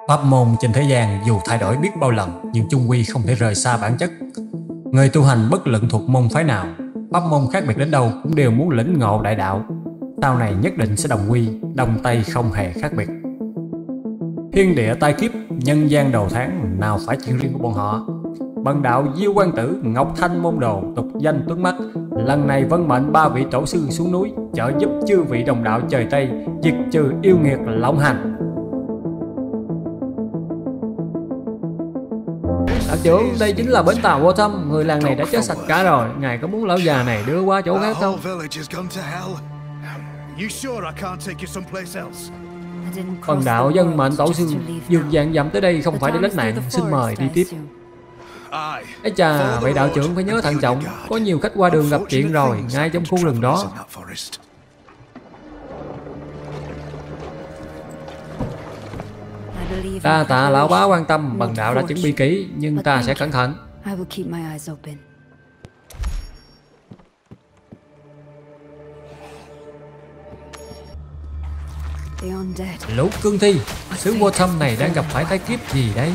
Pháp môn trên thế gian dù thay đổi biết bao lần nhưng chung quy không thể rời xa bản chất. Người tu hành bất luận thuộc môn phái nào, pháp môn khác biệt đến đâu cũng đều muốn lĩnh ngộ đại đạo. Sau này nhất định sẽ đồng quy, đông tây không hề khác biệt. Thiên địa tai kiếp, nhân gian đầu tháng, nào phải chuyện riêng của bọn họ. Bần đạo Diêu Quan Tử, Ngọc Thanh môn đồ, tục danh Tuấn Mắt, lần này vân mệnh 3 vị tổ sư xuống núi trợ giúp chư vị đồng đạo trời Tây diệt trừ yêu nghiệt lộng hành. Đạo trưởng, đây chính là bến tàu vô thâm, người làng này đã chết sạch cả rồi, ngài có muốn lão già này đưa qua chỗ khác không? Bần đạo dân mệnh tổ sư vượt vạn dặm tới đây không phải để lánh nạn, xin mời đi tiếp. Ây chà, vậy đạo trưởng phải nhớ thận trọng, có nhiều khách qua đường gặp chuyện rồi, ngay trong khu rừng đó. Đa tạ lão bá quan tâm, bần đạo đã chuẩn bị kỹ, nhưng ta sẽ cẩn thận. Lũ cương thi, xứ vô thâm này đang gặp phải tai kiếp gì đây?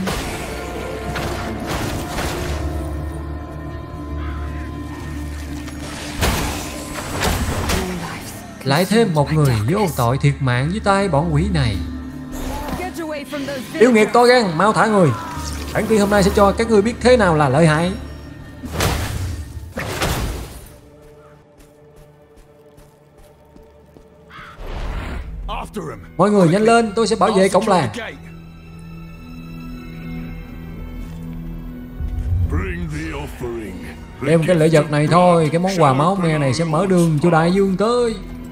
Lại thêm một người vô tội thiệt mạng với tay bọn quỷ này. Yêu nghiệt to gan, mau thả người. Bản tiên hôm nay sẽ cho các ngươi biết thế nào là lợi hại. Mọi người nhanh lên, tôi sẽ bảo vệ cổng làng. Đem cái lễ vật này thôi, cái món quà máu me này sẽ mở đường cho đại dương tới.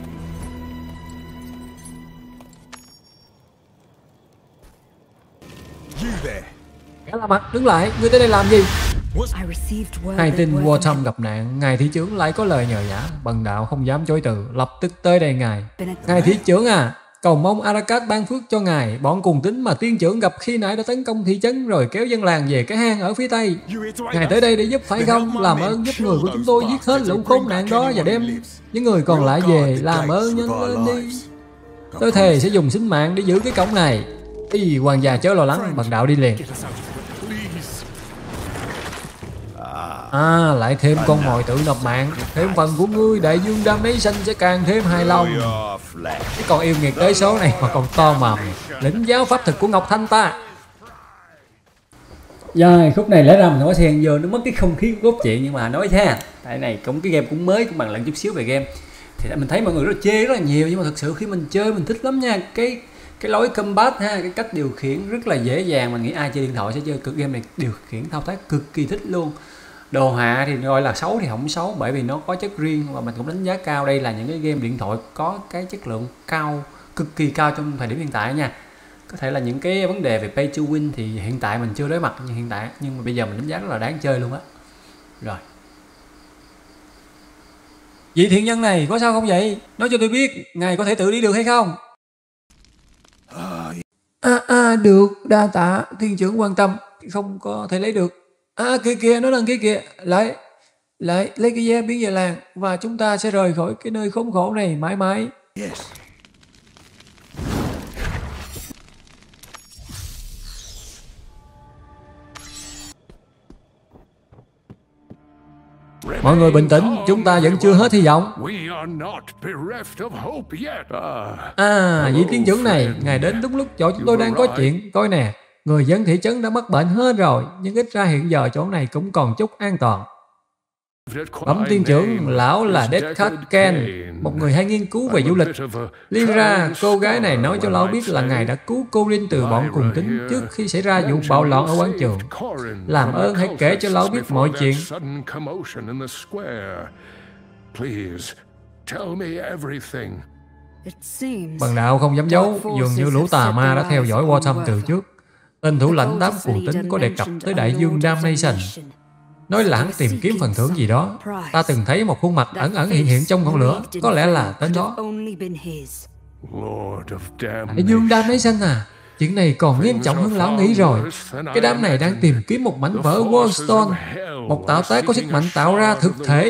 Cả la mặt, đứng lại, ngươi tới đây làm gì? Hai tin Vô Thâm gặp nạn, ngài thị trưởng lại có lời nhờ vả, bần đạo không dám chối từ, lập tức tới đây ngài. Ngài thị trưởng à, cầu mong Arakat ban phước cho ngài, bọn cùng tính mà tiên trưởng gặp khi nãy đã tấn công thị trấn rồi kéo dân làng về cái hang ở phía tây. Ngài tới đây để giúp phải không? Làm ơn giúp người của chúng tôi giết hết lũ khốn nạn đó và đem những người còn lại về, làm ơn nhanh lên đi. Tôi thề sẽ dùng sinh mạng để giữ cái cổng này. Ý, hoàng gia chớ lo lắng, bần đạo đi liền. À, lại thêm con mồi tự nộp mạng, thêm phần của ngươi, đại dương đam nấy xanh sẽ càng thêm hài lòng. Cái con yêu nghiệt tới số này mà còn to mầm, lĩnh giáo pháp thực của Ngọc Thanh ta. Rồi, khúc này lẽ ra mình nói xen vô nó mất cái không khí của cốt truyện, nhưng mà nói ha, tại này cũng cái game cũng mới, cũng bằng lần chút xíu về game. Thì mình thấy mọi người rất chê rất là nhiều, nhưng mà thực sự khi mình chơi mình thích lắm nha. Cái lối combat ha, cái cách điều khiển rất là dễ dàng, mình nghĩ ai chơi điện thoại sẽ chơi cực game này, điều khiển thao tác cực kỳ thích luôn. Đồ họa thì gọi là xấu thì không xấu, bởi vì nó có chất riêng và mình cũng đánh giá cao. Đây là những cái game điện thoại có cái chất lượng cao, cực kỳ cao trong thời điểm hiện tại nha. Có thể là những cái vấn đề về pay to win thì hiện tại mình chưa đối mặt như hiện tại, nhưng mà bây giờ mình đánh giá rất là đáng chơi luôn á. Rồi, vị thiện nhân này có sao không vậy? Nói cho tôi biết, ngài có thể tự đi được hay không? Được, đa tạ thiên trưởng quan tâm, không có thể lấy được. Kia nó đang kia kìa, lại lấy cái vé biến về làng và chúng ta sẽ rời khỏi cái nơi khốn khổ này mãi mãi. Mọi người bình tĩnh, chúng ta vẫn chưa hết hy vọng. Vị tiên trưởng này, ngài đến đúng lúc chỗ chúng tôi đang có chuyện. Coi nè, người dân thị trấn đã mắc bệnh hết rồi, nhưng ít ra hiện giờ chỗ này cũng còn chút an toàn. Bẩm tiên trưởng, lão là Deadcat Ken, một người hay nghiên cứu về du lịch. Lyra, cô gái này nói cho lão biết là ngài đã cứu cô Rin từ bọn cùng tính trước khi xảy ra vụ bạo loạn ở quảng trường. Làm ơn hãy kể cho lão biết mọi chuyện. Bần đạo không dám giấu, dường như lũ tà ma đã theo dõi Watham từ trước. Tên thủ lãnh đám cuồng tín có đề cập tới đại dương Damnation, nói là hắn tìm kiếm phần thưởng gì đó. Ta từng thấy một khuôn mặt ẩn ẩn hiện trong ngọn lửa, có lẽ là tên đó. Đại dương Damnation à? Chuyện này còn nghiêm trọng hơn lão nghĩ rồi. Cái đám này đang tìm kiếm một mảnh vỡ Wallstone, một tạo tác có sức mạnh tạo ra thực thể.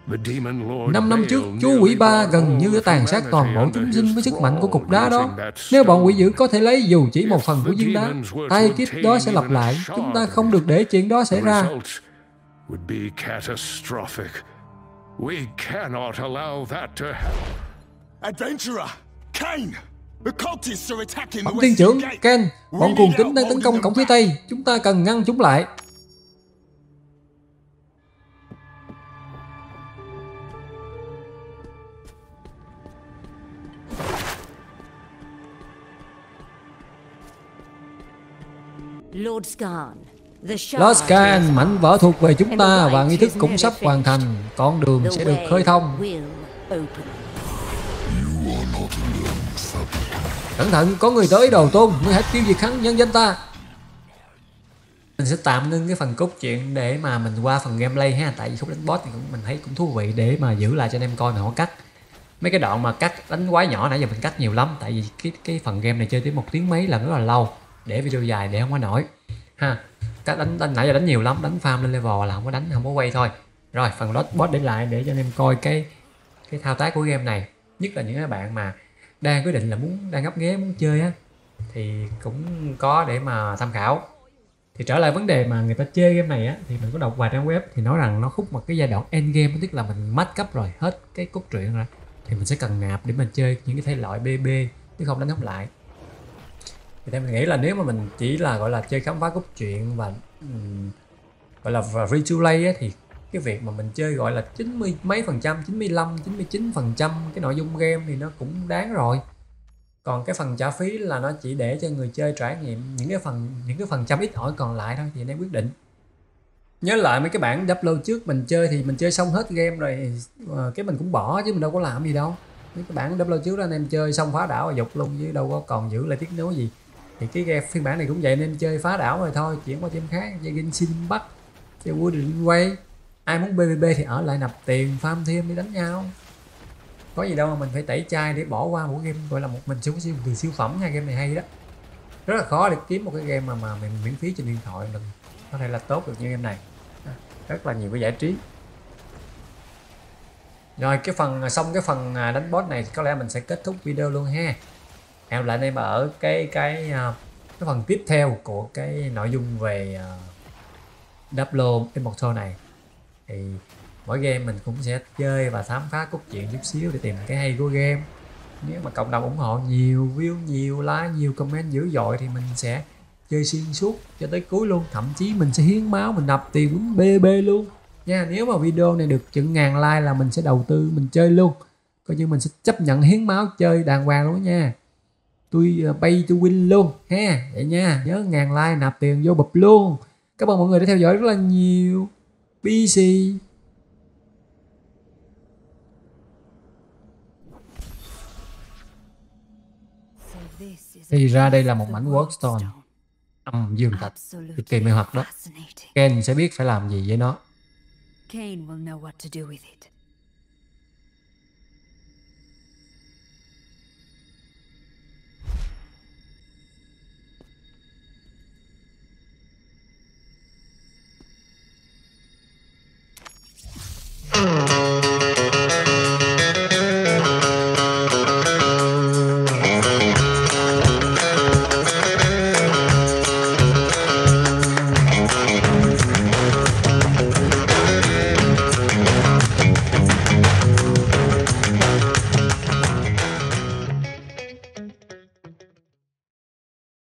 5 năm trước, chú quỷ ba gần như đã tàn sát toàn bộ chúng sinh với sức mạnh của cục đá đó. Nếu bọn quỷ dữ có thể lấy dù chỉ một phần của viên đá, tai kiếp đó sẽ lặp lại. Chúng ta không được để chuyện đó xảy ra. Bẩm tiên trưởng, Ken, bọn cuồng tín đang tấn công cổng phía Tây. Chúng ta cần ngăn chúng lại. Lord Scan, mảnh vỡ thuộc về chúng ta và nghi thức cũng sắp hoàn thành. Con đường sẽ được khơi thông. Cẩn thận, có người tới Đồ Tôn. Ngươi hãy tiêu diệt hắn, nhân danh ta. Mình sẽ tạm ngưng cái phần cốt truyện để mà mình qua phần gameplay ha. Tại vì khúc đánh boss thì mình thấy cũng thú vị để mà giữ lại cho anh em coi mà họ cắt. Mấy cái đoạn mà cắt đánh quái nhỏ nãy giờ mình cắt nhiều lắm. Tại vì cái phần game này chơi tới 1 tiếng mấy là rất là lâu. Để video dài để không có nổi ha. Các đánh nãy giờ đánh nhiều lắm, đánh farm lên level là không có quay thôi. Rồi phần boss để lại để cho anh em coi cái thao tác của game này, nhất là những cái bạn mà đang quyết định là đang ngấp nghé muốn chơi á thì cũng có để mà tham khảo. Thì trở lại vấn đề mà người ta chơi game này á, thì mình có đọc vài trang web thì nói rằng nó khúc một cái giai đoạn end game, tức là mình max cấp rồi, hết cái cốt truyện rồi thì mình sẽ cần nạp để mình chơi những cái thể loại BB chứ không đánh không lại. Thì theo mình nghĩ là nếu mà mình chỉ là gọi là chơi khám phá cốt truyện và gọi là free to play á, thì cái việc mà mình chơi gọi là 90 mấy phần trăm, 95, 99% cái nội dung game thì nó cũng đáng rồi. Còn cái phần trả phí là nó chỉ để cho người chơi trải nghiệm những cái phần trăm ít ỏi còn lại thôi, thì anh em quyết định. Nhớ lại mấy cái bản upload trước mình chơi thì mình chơi xong hết game rồi cái mình cũng bỏ chứ mình đâu có làm gì đâu. Mấy cái bản upload trước đó anh em chơi xong phá đảo và dục luôn chứ đâu có còn giữ lại tiếc nuối gì. Thì cái game phiên bản này cũng vậy, anh em chơi phá đảo rồi thôi, chuyển qua game khác, chơi Genshin Impact, chơi Wooden Way. Ai muốn PvP thì ở lại nạp tiền farm thêm đi đánh nhau. Có gì đâu mà mình phải tẩy chai để bỏ qua một game gọi là một mình xuống từ siêu phẩm nha. Game này hay đó, rất là khó để kiếm một cái game mà mình miễn phí trên điện thoại mình có thể là tốt được như game này. Rất là nhiều cái giải trí. Rồi xong cái phần đánh boss này có lẽ mình sẽ kết thúc video luôn ha. Hẹn lại anh em ở cái phần tiếp theo của cái nội dung về Diablo Immortal này. Thì mỗi game mình cũng sẽ chơi và khám phá cốt truyện chút xíu để tìm cái hay của game. Nếu mà cộng đồng ủng hộ nhiều, view nhiều, like nhiều, comment dữ dội thì mình sẽ chơi xuyên suốt cho tới cuối luôn. Thậm chí mình sẽ hiến máu, mình nạp tiền quýnh BB luôn nha. Nếu mà video này được chừng ngàn like là mình sẽ đầu tư mình chơi luôn, coi như mình sẽ chấp nhận hiến máu chơi đàng hoàng luôn nha. Tôi pay to win luôn ha, vậy nha. Nhớ ngàn like nạp tiền vô bụp luôn. Cảm ơn mọi người đã theo dõi rất là nhiều. PC. Thì ra đây là một mảnh workstone âm dương thạch cực kỳ mê hoặc đó. Ken sẽ biết phải làm gì với nó.